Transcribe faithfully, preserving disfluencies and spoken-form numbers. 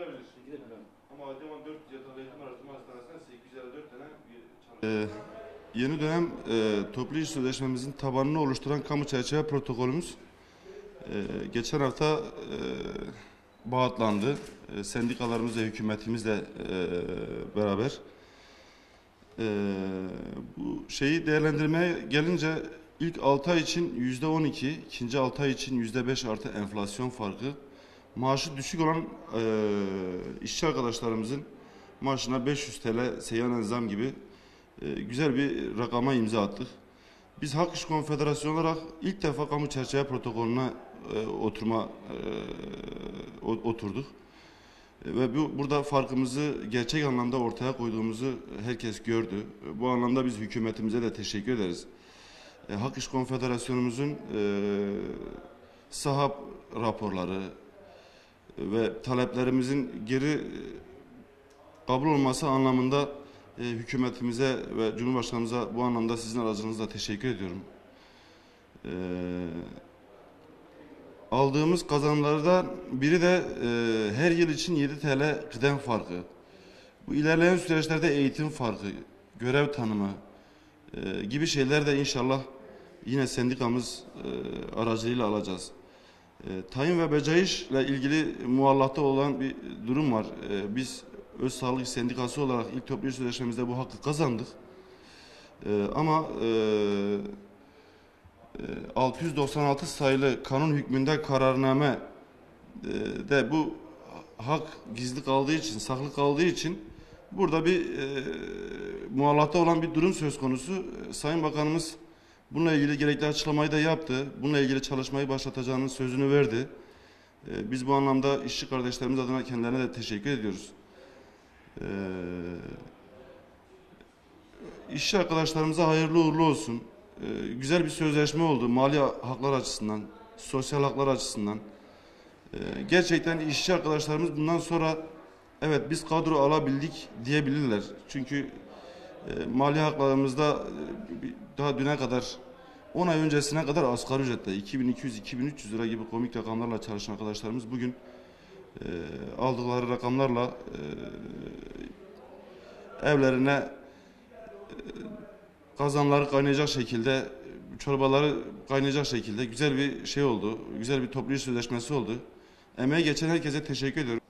olabilir. Ama Adıyaman dört yüz yatalı eğitim araştırma hastanesinde sekiz yüz elli dört tane bir çalışma. Ee, yeni dönem e, toplu iş sözleşmemizin tabanını oluşturan kamu çerçeve protokolümüz e, geçen hafta e, bağıtlandı. E, sendikalarımız ve hükümetimizle e, beraber. E, bu şeyi değerlendirmeye gelince ilk altı ay için yüzde on iki, ikinci altı ay için yüzde beş artı enflasyon farkı, maaşı düşük olan e, işçi arkadaşlarımızın maaşına beş yüz TL seyyanen zam gibi e, güzel bir rakama imza attık. Biz Hak İş Konfederasyonu olarak ilk defa kamu çerçeve protokolüne e, oturma e, oturduk. E, ve bu, burada farkımızı gerçek anlamda ortaya koyduğumuzu herkes gördü. E, bu anlamda biz hükümetimize de teşekkür ederiz. E, Hak İş Konfederasyonumuzun e, saha raporları ve taleplerimizin geri kabul olması anlamında e, hükümetimize ve Cumhurbaşkanımıza bu anlamda sizin aracınızla teşekkür ediyorum. E, aldığımız kazanımlardan biri de e, her yıl için yedi TL kıdem farkı. Bu ilerleyen süreçlerde eğitim farkı, görev tanımı e, gibi şeyler de inşallah yine sendikamız e, aracılığıyla alacağız. E, tayin ve becaiş ile ilgili muallakta olan bir durum var. E, biz Öz Sağlık İş Sendikası olarak ilk toplu iş sözleşmemizde bu hakkı kazandık. E, ama e, e, altı yüz doksan altı sayılı kanun hükmünde kararname e, de bu hak gizli kaldığı için, saklı kaldığı için burada bir e, muallakta olan bir durum söz konusu. E, Sayın Bakanımız bununla ilgili gerekli açıklamayı da yaptı. Bununla ilgili çalışmayı başlatacağının sözünü verdi. E, biz bu anlamda işçi kardeşlerimiz adına kendilerine de teşekkür ediyoruz. Ee, işçi arkadaşlarımıza hayırlı uğurlu olsun. Ee, güzel bir sözleşme oldu mali haklar açısından, sosyal haklar açısından. Ee, gerçekten işçi arkadaşlarımız bundan sonra evet biz kadro alabildik diyebilirler. Çünkü e, mali haklarımızda e, daha düne kadar on ay öncesine kadar asgari ücretle iki bin iki yüz iki bin üç yüz lira gibi komik rakamlarla çalışan arkadaşlarımız bugün e, aldıkları rakamlarla e, evlerine e, kazanları kaynayacak şekilde, çorbaları kaynayacak şekilde güzel bir şey oldu. Güzel bir toplu iş sözleşmesi oldu. Emeği geçen herkese teşekkür ediyorum.